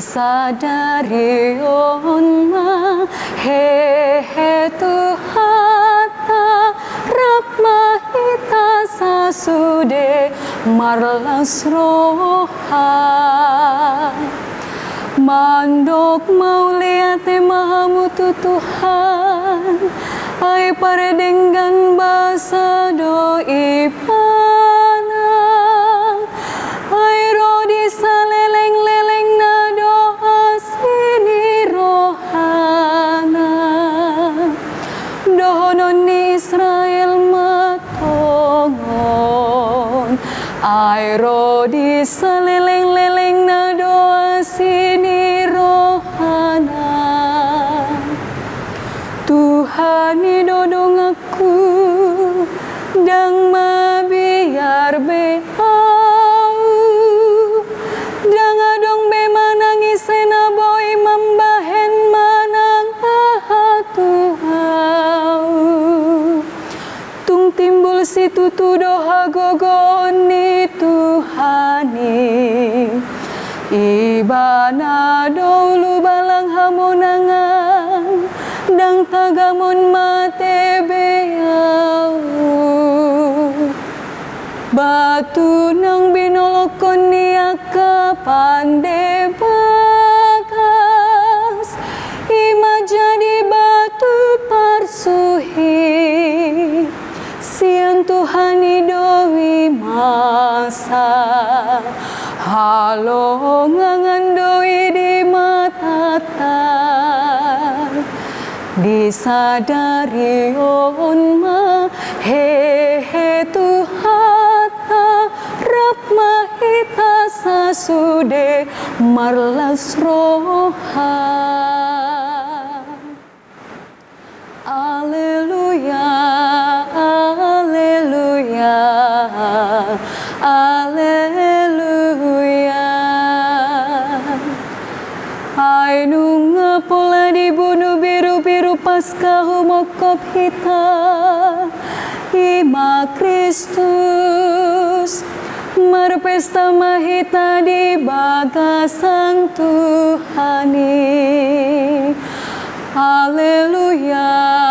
sadari onma he Tuhata Rahmahita sasude marlas roha mandok mauliate mahamutu Tuhan ai paredenggan basa do ipana ai rodi saleleng-leleng na doa sini rohana dohonon Israel matongon ai rodi saleleng-leleng na doa sini rohana Tuhan idodong aku dang mabiar beau dang adong be manangis sena boy membahen manang Tuhan tung timbul si tutu doha gogoni Tuhani ibana dulu balang hamonangan dang tagamon mate beau batu nang binolokon niya kapande bagas ima jadi batu parsuhi siang Tuhan idoi masa halo ngangandoi di matata disadari onma he Tuhata Rahmahita sasude marlas roha Alleluia Alleluia Alleluia ai nunga pola dibunuh biru-biru pasca humokop hita ima Kristus marpesta mahita di bagasang Tuhani Alleluia